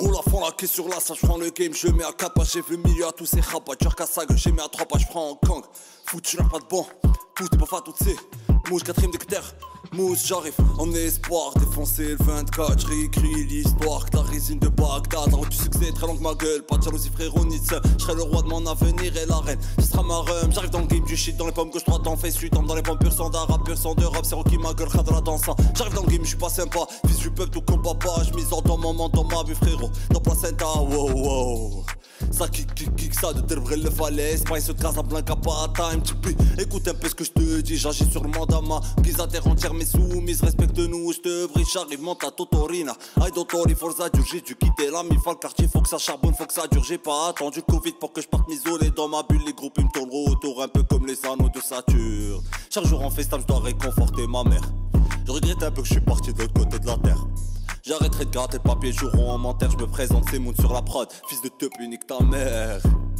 Roule à fond la queue sur la ça, j'prends le game, je mets à 4 pages, j'ai vu le milieu à tous ces rabats, dur qu'à ça, j'ai mis à 3 pages, j'prends en gang. Foutu n'a pas de bon, tout est pas fait toutes ces mouches, 4ème d'hectare. Mousse, j'arrive en espoir, défoncer le 24, j'réécris l'histoire que la résine de Bagdad. La route du succès, très longue ma gueule, pas de jalousie frérot ni de seul. J'serai le roi de mon avenir et la reine, ce sera ma rhum. J'arrive dans le game du shit, dans les pommes gauche, droite, en face, tombe dans les pommes pur sang d'arabe, pur sang d'Europe, c'est Rocky ma gueule, khadra dansant. J'arrive dans le game, j'suis pas sympa, fils du peuple, tout combat pas, j'mise dans mon moment, dans ma vie frérot, dans placenta, wow wow. Ça kick ça de Derbrel le falaise, pas de Casablanca, pas time, tipi. Écoute un peu ce que je te dis, j'agis sur le mandama. Pise à terre entière, mes soumises, respecte-nous, je te brise, j'arrive, monte à Totorina. I don't worry, forza dur, j'ai dû quitter la mi le quartier, faut que ça charbonne, faut que ça dure. J'ai pas attendu le Covid pour que je parte m'isoler dans ma bulle, les groupes ils me tournent autour, un peu comme les anneaux de Saturne. Chaque jour en FaceTime, je dois réconforter ma mère. Je regrette un peu que je suis parti de l'autre côté de la terre. J'arrêterai de gratter le papier, joueront en menteur, je me présente, c'est Moon sur la prod. Fils de teub, unique ta mère.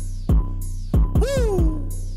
Wouh.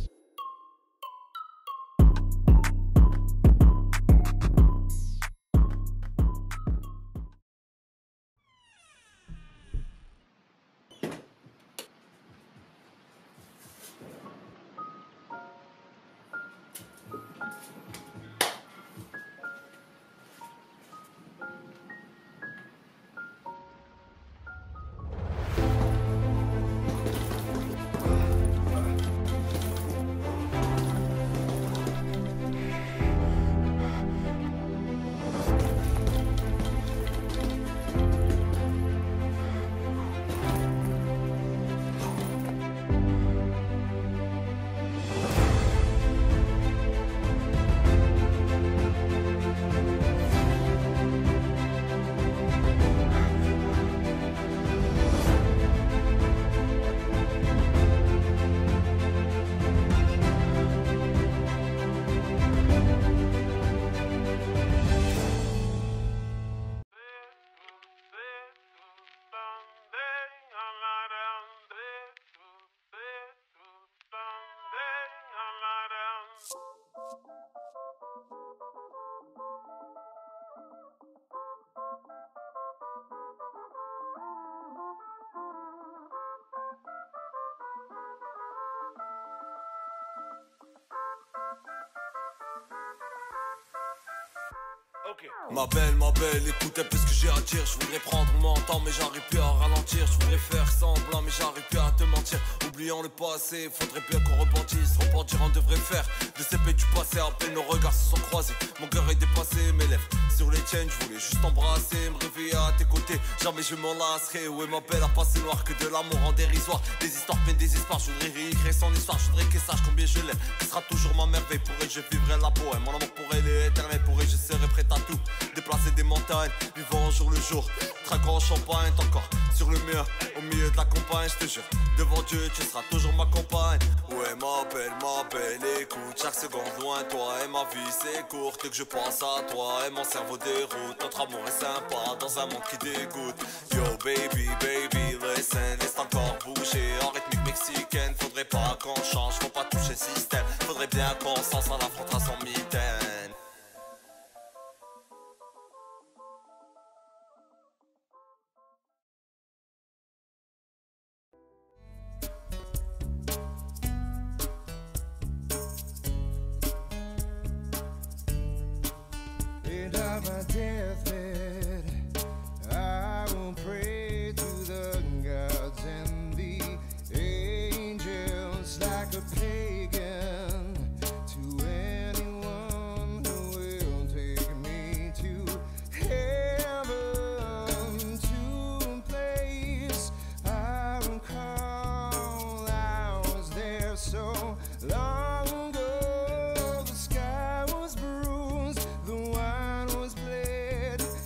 Okay. Ma belle, écoute un peu ce que j'ai à dire. Je voudrais prendre mon temps mais j'arrive plus à ralentir. Je voudrais faire semblant mais j'arrive plus à te mentir. Oublions le passé, faudrait bien qu'on rebondisse. Rebondir on devrait faire de ces pays du passé. À peine nos regards se sont croisés, mon cœur est dépassé. Mes lèvres sur les tiennes, je voulais juste t'embrasser, me réveiller à tes côtés, jamais je m'en lasserai. Ouais ma belle, à passer noir que de l'amour en dérisoire. Des histoires pleines des espoirs, je voudrais réécrire son histoire. Je voudrais qu'elle sache combien je l'aime, qui sera toujours ma merveille. Pour elle je vivrai la bohème, mon amour pour elle est éternel. Pour elle je serai prêt à tout, déplacer des montagnes, vivant au jour le jour. Traquant au champagne, t'es encore sur le mur, au milieu de la campagne, je te jure. Devant Dieu, tu seras toujours ma compagne. Ouais ma belle, écoute, chaque seconde loin de toi. Et ma vie c'est courte que je pense à toi. Et mon cerveau déroute, notre amour est sympa dans un monde qui dégoûte. Yo baby, listen, laisse encore bouger. En rythmique mexicaine, faudrait pas qu'on change, faut pas toucher le système. Faudrait bien qu'on s'en affrontera sans mitaine. On my deathbed, I will pray to the gods and the angels like a pagan, to anyone who will take me to heaven, to a place I will call. I was there so long ago, the sky was bruised, the wine was bled,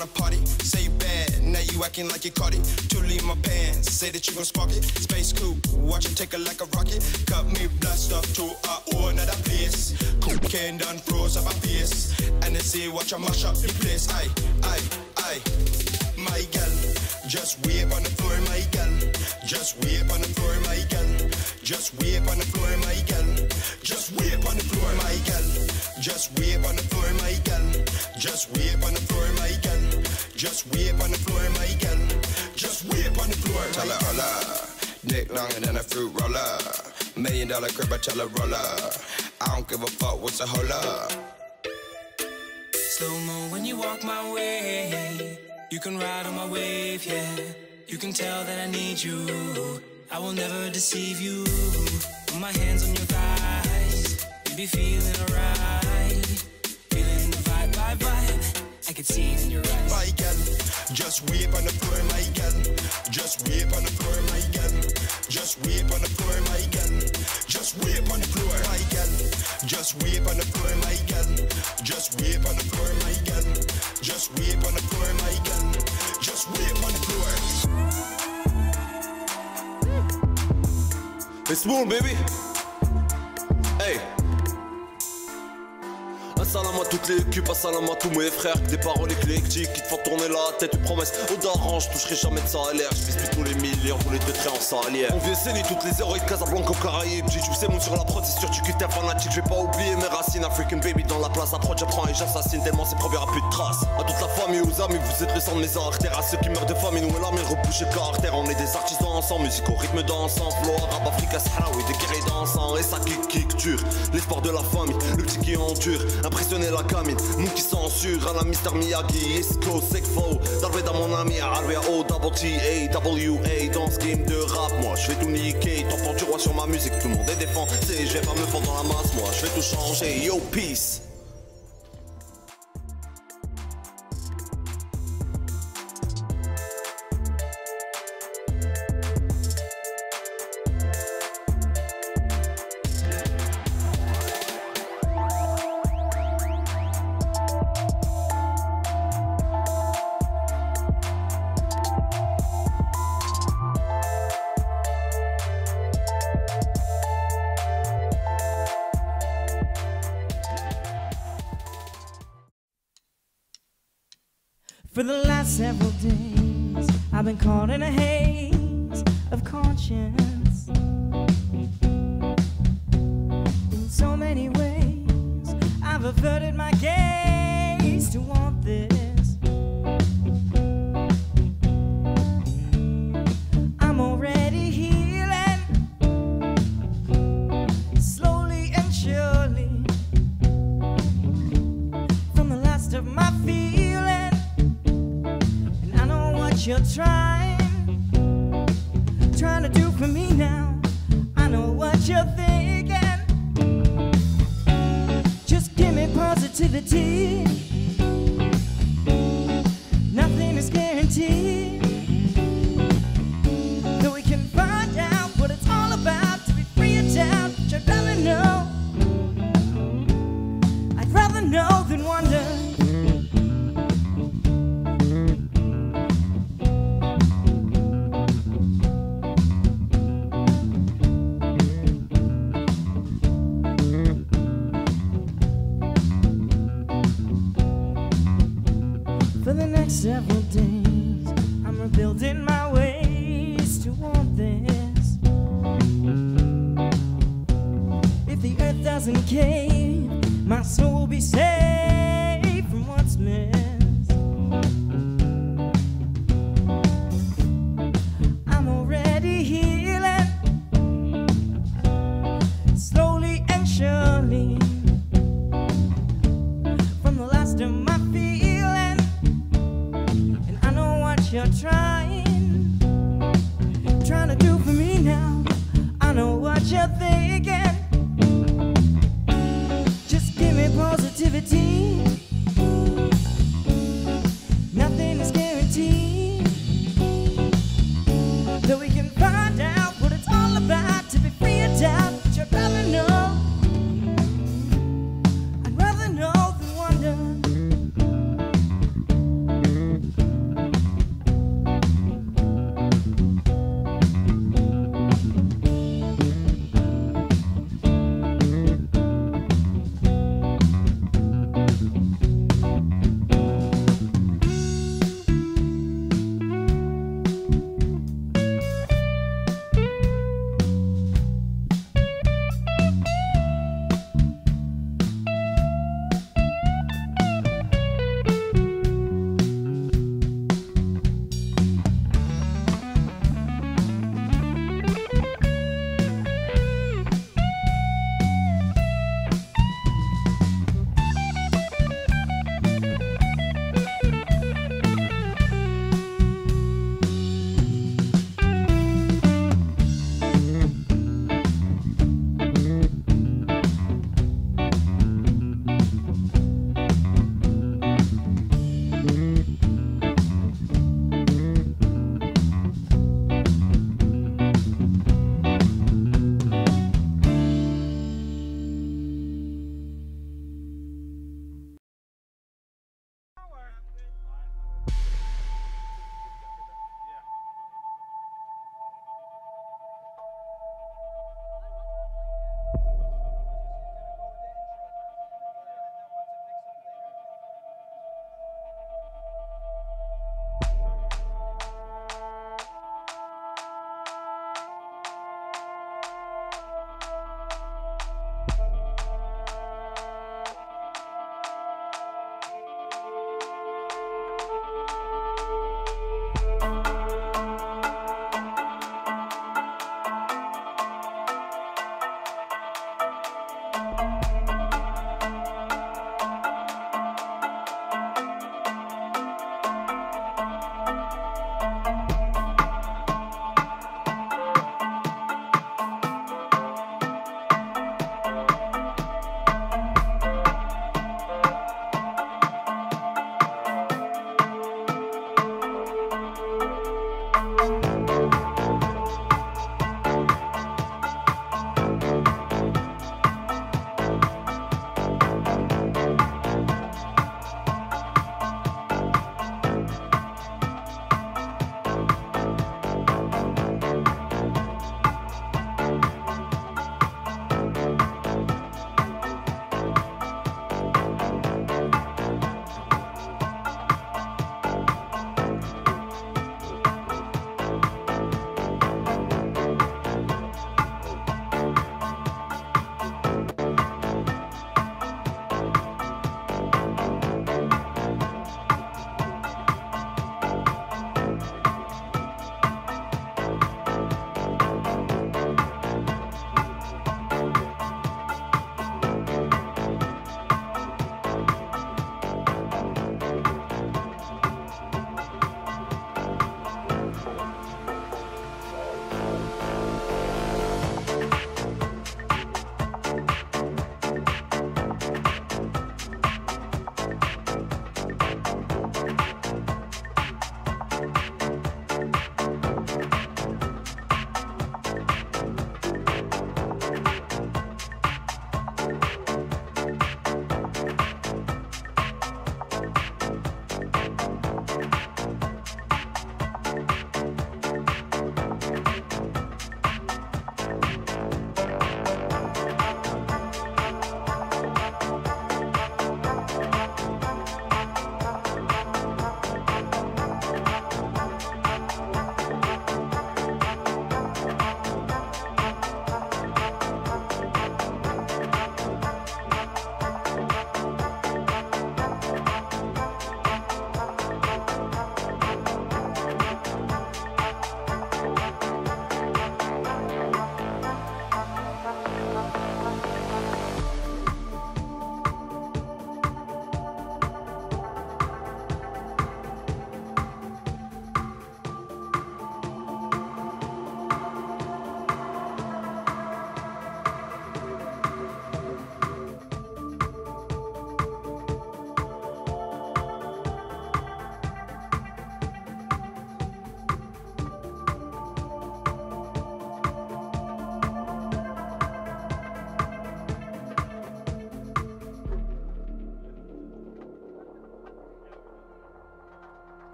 wanna party, say you bad, now you acting like you caught it. Totally in my pants, say that you gon' spark it. Space coupe, watch it take her like a rocket. Cut me blast off to another place. Cocaine done froze up a face. And they say watch I mash up the place. Aye, my girl. Just wait on the floor, my girl. Just wait on the floor, my girl. Just wait on the floor, my girl. Just wait on the floor, my girl. Just wait on the floor, my girl. Just wait on the floor, my girl. Just wait on the floor, my girl. Just wait on the floor. Tell her holla, dick longer than a fruit roller. $1 million crib, I tell her roller. I don't give a fuck what's a holla. Slow-mo when you walk my way. You can ride on my wave, yeah. You can tell that I need you. I will never deceive you. Put my hands on your thighs. You be feeling alright. Feeling the vibe. I can see it in your eyes. My girl, just wait on the floor, my girl. Just wait on the floor, my girl. Just wait on the floor, my girl. Just wait on the floor, my girl. Just wait on the floor, my girl. Just wait on the floor, my girl. Just wait on the floor, my girl. Just wait on the floor. It's Moon, baby. Hey. Un salam à toute l'équipe, un salam à tous mes frères. Des paroles éclectiques qui te font tourner la tête. Une promesse au daron, je toucherai jamais de salaire. Je vise plus tous les millions, tous les deux traits en salière. On vient saigner toutes les héroïdes Casablanca aux Caraïbes. J'ai joué mon sur la prod, c'est sûr tu quittes un fanatique. Je vais pas oublier mes racines, African baby dans la place. Approche, j'apprends et j'assassine tellement c'est premier à plus de traces. À toute la famille, aux amis, vous êtes le sang de mes artères. À ceux qui meurent de famine, nous et l'armée repoussée caractère. On est des artistes ensemble, musique au rythme dansant. Flow arabe, Africa, Sahraoui, des guerriers dansants. Et ça kick dur, l'espoir de la famille, le petit qui endure. Impressionner la camine, nous qui censure. À la Mr Miyagi, East Coast, Sekfo. D'arriver dans mon ami, Arabia, O-double-T-A-W-A. Dans ce game de rap, moi je vais tout niquer. T'entends du roi sur ma musique, tout le monde est défoncé. Je vais pas me fondre dans la masse, moi je vais tout changer. Yo, peace. For the last several days, I've been caught in a haze of conscience. In so many ways, I've averted my gaze to want this. I'm already healing, slowly and surely, from the last of my feelings. You're trying to do for me now. I know what you're thinking. Just give me positivity. Nothing is guaranteed. Though we can find out what it's all about to be free of doubt. But I'd rather know. I'd rather know than wonder. Several days, I'm rebuilding my ways to want this. If the earth doesn't cave, my soul will be safe from what's missed. I'm already healing, slowly and surely, from the last of my feelings. You're trying to do for me now. I know what you're thinking. Just give me positivity. Nothing is guaranteed. Though we can find out what it's all about to be free of doubt. But you'd rather know. I'd rather know than wonder.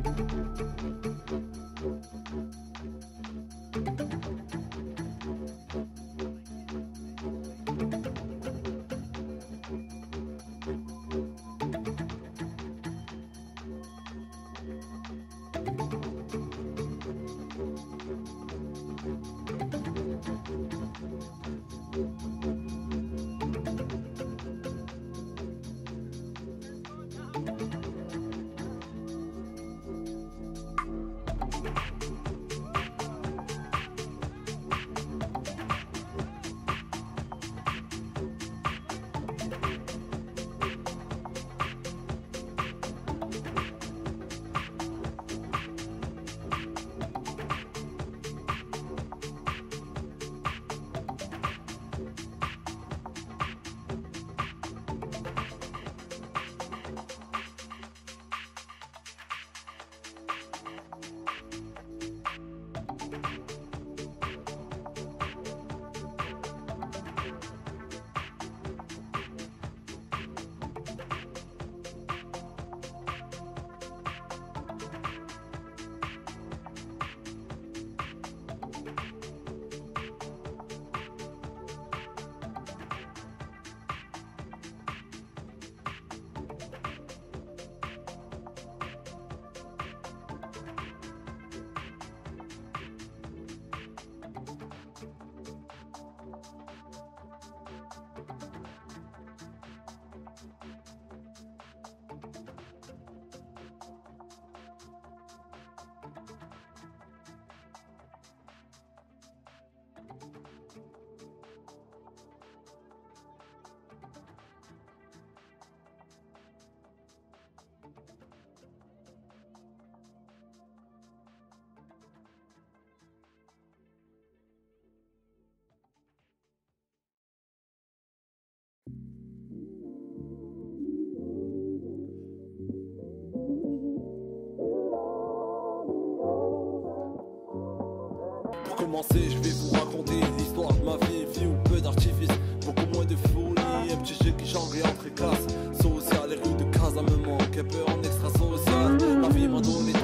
Pour commencer, je vais vous raconter l'histoire de ma vie. Vie ou peu d'artifice, beaucoup moins de folie. Un petit jeu qui genre est entre classe sociale. Les rues de Casa me manquent un peu en extra social. La vie m'a donné